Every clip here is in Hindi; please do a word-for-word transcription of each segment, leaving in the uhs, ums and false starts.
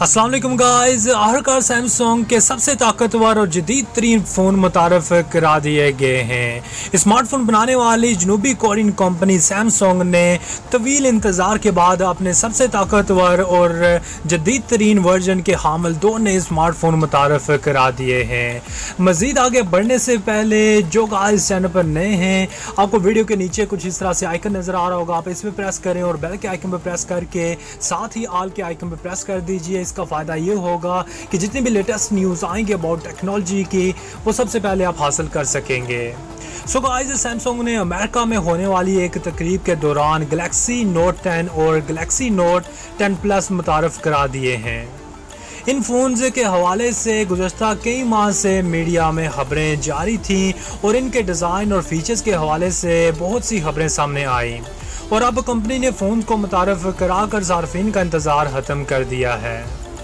अस्सलाम वालेकुम गाइस, आखिरकार सैमसंग के सबसे ताकतवर और जदीद तरीन फ़ोन मुतारफ़ करा दिए गए हैं। स्मार्टफोन बनाने वाली जनूबी कोरियन कंपनी सैमसंग ने तवील इंतज़ार के बाद अपने सबसे ताकतवर और जदीद तरीन वर्जन के हामिल दो नए स्मार्टफोन मुतारफ़ करा दिए हैं। मज़ीद आगे बढ़ने से पहले जो गाइस चैनल पर नए हैं, आपको वीडियो के नीचे कुछ इस तरह से आइकन नज़र आ रहा होगा, आप इस पर प्रेस करें और बेल के आइकन पर प्रेस करके साथ ही ऑल के आइकन पर प्रेस कर दीजिए। इसका फ़ायदा ये होगा कि जितनी भी लेटेस्ट न्यूज़ आएंगे अबाउट टेक्नोलॉजी की, वो सबसे पहले आप हासिल कर सकेंगे। सो गाइस, सैमसंग ने अमेरिका में होने वाली एक तकरीब के दौरान गैलेक्सी नोट टेन और गैलेक्सी नोट टेन प्लस मुतारफ़ करा दिए हैं। इन फ़ोन्स के हवाले से गुज़श्ता कई माह से मीडिया में खबरें जारी थीं और इनके डिज़ाइन और फीचर्स के हवाले से बहुत सी खबरें सामने आईं और अब कंपनी ने फ़ोन को मुतारफ़ करा कर सार्फिन का इंतज़ार ख़त्म कर दिया है।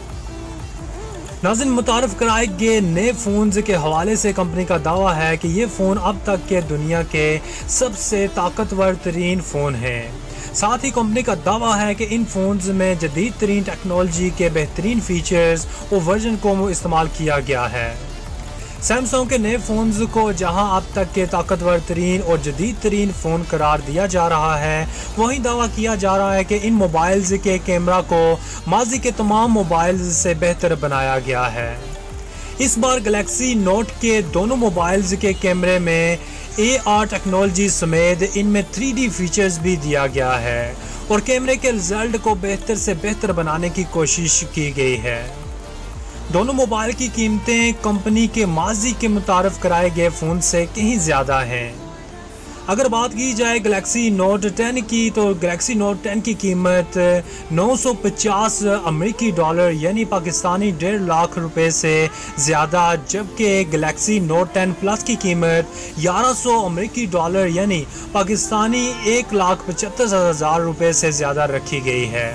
नाज़रीन, मुतारफ़ कराए गए नए फ़ोन्स के हवाले से कंपनी का दावा है कि ये फ़ोन अब तक के दुनिया के सबसे ताकतवर तरीन फ़ोन हैं। साथ ही कंपनी का दावा है कि इन फ़ोन्स में जदीद तरीन टेक्नोलॉजी के बेहतरीन फ़ीचर्स और वर्जन को इस्तेमाल किया गया है। सैमसंग के नए फ़ोन्स को जहां अब तक के ताकतवर तरीन और जदीद तरीन फ़ोन करार दिया जा रहा है, वहीं दावा किया जा रहा है कि इन मोबाइल्स के कैमरा को माजी के तमाम मोबाइल्स से बेहतर बनाया गया है। इस बार गैलेक्सी नोट के दोनों मोबाइल्स के कैमरे में ए आर टेक्नोलॉजी समेत इनमें थ्री डी फीचर्स भी दिया गया है और कैमरे के रिजल्ट को बेहतर से बेहतर बनाने की कोशिश की गई है। दोनों मोबाइल की कीमतें कंपनी के माजी के मुतारफ़ कराए गए फ़ोन से कहीं ज़्यादा हैं। अगर बात की जाए गैलेक्सी नोट टेन की, तो गैलेक्सी नोट टेन की कीमत नौ सौ पचास अमेरिकी डॉलर यानी पाकिस्तानी डेढ़ लाख रुपए से ज़्यादा, जबकि गैलेक्सी नोट टेन प्लस की कीमत ग्यारह सौ अमेरिकी डॉलर यानी पाकिस्तानी एक लाख पचहत्तर हज़ार रुपये से ज़्यादा रखी गई है।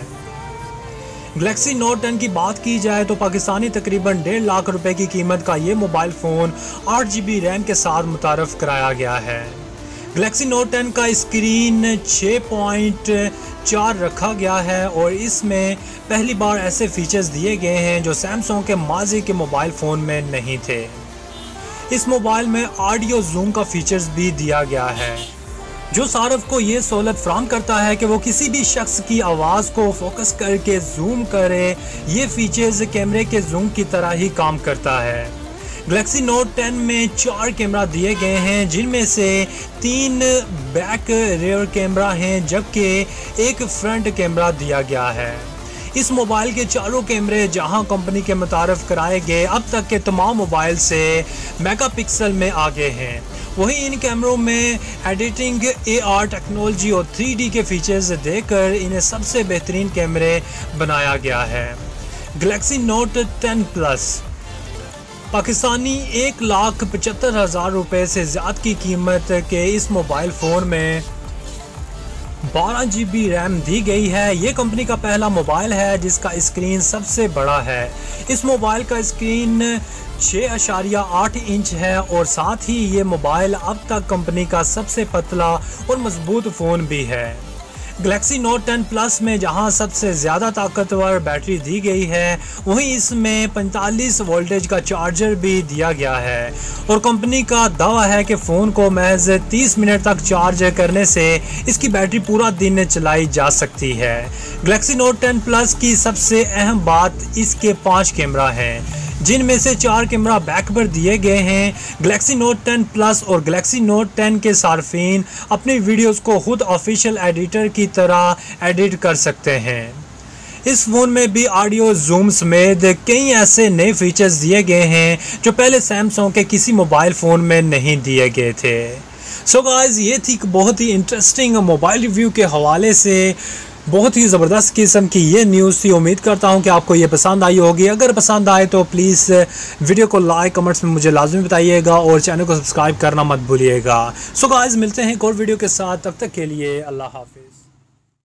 गैलेक्सी नोट टेन की बात की जाए तो पाकिस्तानी तकरीबन डेढ़ लाख रुपए की कीमत का ये मोबाइल फ़ोन आठ जी बी रैम के साथ मुतारफ़ कराया गया है। गैलेक्सी नोट टेन का स्क्रीन छः पॉइंट चार रखा गया है और इसमें पहली बार ऐसे फीचर्स दिए गए हैं जो सैमसंग के माजी के मोबाइल फ़ोन में नहीं थे। इस मोबाइल में ऑडियो जूम का फीचर्स भी दिया गया है, जो सार्फ को ये सहूलत फ्राहम करता है कि वो किसी भी शख्स की आवाज़ को फोकस करके जूम करे। ये फीचर्स कैमरे के जूम की तरह ही काम करता है। गैलेक्सी नोट टेन में चार कैमरा दिए गए हैं, जिनमें से तीन बैक रेयर कैमरा हैं जबकि एक फ्रंट कैमरा दिया गया है। इस मोबाइल के चारों कैमरे जहां कंपनी के मुतारफ़ कराए गए अब तक के तमाम मोबाइल से मेगापिक्सल में आगे हैं, वहीं इन कैमरों में एडिटिंग, ए आर टेक्नोलॉजी और थ्री डी के फीचर्स देकर इन्हें सबसे बेहतरीन कैमरे बनाया गया है। Galaxy Note ten plus Pakistani एक लाख पचहत्तर हज़ार रुपये से ज़्यादा की कीमत के इस मोबाइल फ़ोन में बारह जी बी रैम दी गई है। ये कंपनी का पहला मोबाइल है जिसका स्क्रीन सबसे बड़ा है। इस मोबाइल का स्क्रीन छः अशारिया आठ इंच है और साथ ही ये मोबाइल अब तक कंपनी का सबसे पतला और मजबूत फ़ोन भी है। गैलेक्सी नोट टेन प्लस में जहां सबसे ज़्यादा ताकतवर बैटरी दी गई है, वहीं इसमें पैंतालीस वोल्टेज का चार्जर भी दिया गया है और कंपनी का दावा है कि फ़ोन को महज तीस मिनट तक चार्ज करने से इसकी बैटरी पूरा दिन चलाई जा सकती है। गैलेक्सी नोट टेन प्लस की सबसे अहम बात इसके पाँच कैमरा हैं, जिनमें से चार कैमरा बैक पर दिए गए हैं। गैलेक्सी नोट टेन प्लस और गैलेक्सी नोट टेन के सार्फिन अपनी वीडियोस को खुद ऑफिशियल एडिटर की तरह एडिट कर सकते हैं। इस फ़ोन में भी ऑडियो जूम समेत कई ऐसे नए फीचर्स दिए गए हैं जो पहले सैमसंग के किसी मोबाइल फ़ोन में नहीं दिए गए थे। सो गाइस, ये थी बहुत ही इंटरेस्टिंग मोबाइल रिव्यू के हवाले से बहुत ही ज़बरदस्त किस्म की ये न्यूज़ थी। उम्मीद करता हूँ कि आपको ये पसंद आई होगी। अगर पसंद आए तो प्लीज़ वीडियो को लाइक कमेंट्स में मुझे लाजमी बताइएगा और चैनल को सब्सक्राइब करना मत भूलिएगा। सो गाइस, मिलते हैं एक और वीडियो के साथ, तब तक के लिए अल्लाह हाफिज़।